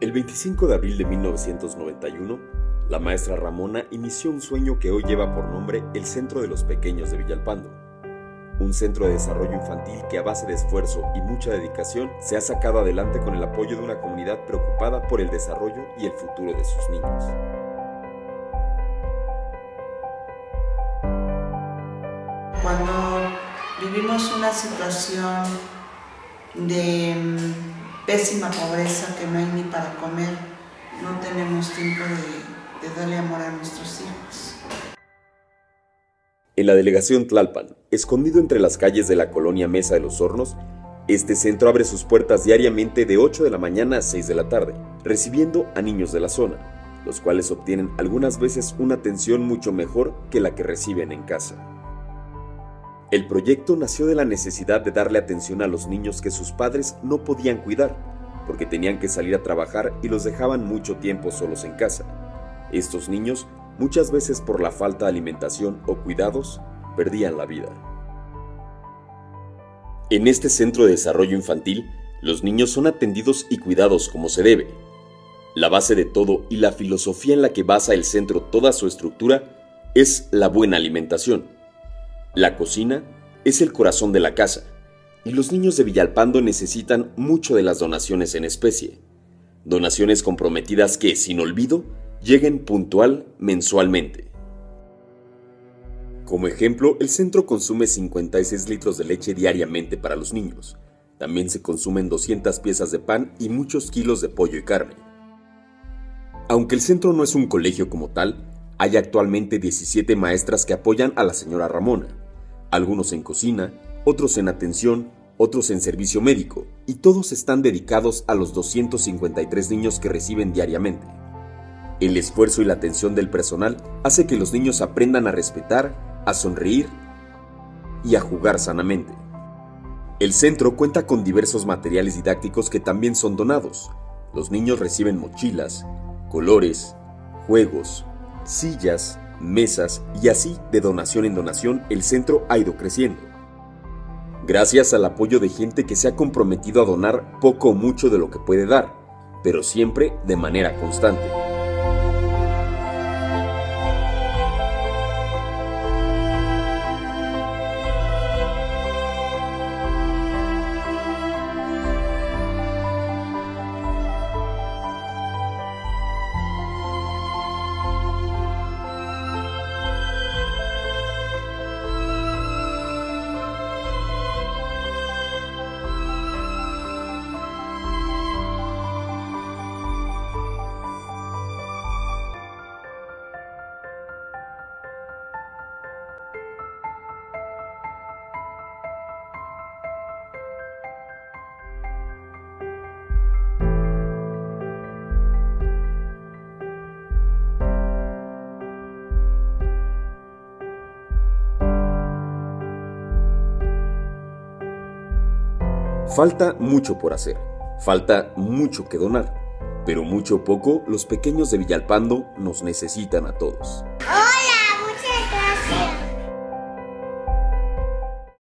El 25 de abril de 1991, la maestra Ramona inició un sueño que hoy lleva por nombre el Centro de los Pequeños de Villalpando. Un centro de desarrollo infantil que a base de esfuerzo y mucha dedicación se ha sacado adelante con el apoyo de una comunidad preocupada por el desarrollo y el futuro de sus niños. Cuando vivimos una situación de pésima pobreza, que no hay ni para comer, no tenemos tiempo de darle amor a nuestros hijos. En la delegación Tlalpan, escondido entre las calles de la colonia Mesa de los Hornos, este centro abre sus puertas diariamente de 8 de la mañana a 6 de la tarde, recibiendo a niños de la zona, los cuales obtienen algunas veces una atención mucho mejor que la que reciben en casa. El proyecto nació de la necesidad de darle atención a los niños que sus padres no podían cuidar, porque tenían que salir a trabajar y los dejaban mucho tiempo solos en casa. Estos niños, muchas veces por la falta de alimentación o cuidados, perdían la vida. En este centro de desarrollo infantil, los niños son atendidos y cuidados como se debe. La base de todo y la filosofía en la que basa el centro toda su estructura es la buena alimentación. La cocina es el corazón de la casa, y los niños de Villalpando necesitan mucho de las donaciones en especie. Donaciones comprometidas que, sin olvido, lleguen puntual mensualmente. Como ejemplo, el centro consume 56 litros de leche diariamente para los niños. También se consumen 200 piezas de pan y muchos kilos de pollo y carne. Aunque el centro no es un colegio como tal, hay actualmente 17 maestras que apoyan a la señora Ramona, algunos en cocina, otros en atención, otros en servicio médico, y todos están dedicados a los 253 niños que reciben diariamente. El esfuerzo y la atención del personal hace que los niños aprendan a respetar, a sonreír y a jugar sanamente. El centro cuenta con diversos materiales didácticos que también son donados. Los niños reciben mochilas, colores, juegos, sillas, mesas y así, de donación en donación, el centro ha ido creciendo. Gracias al apoyo de gente que se ha comprometido a donar poco o mucho de lo que puede dar, pero siempre de manera constante. Falta mucho por hacer, falta mucho que donar, pero mucho o poco los pequeños de Villalpando nos necesitan a todos.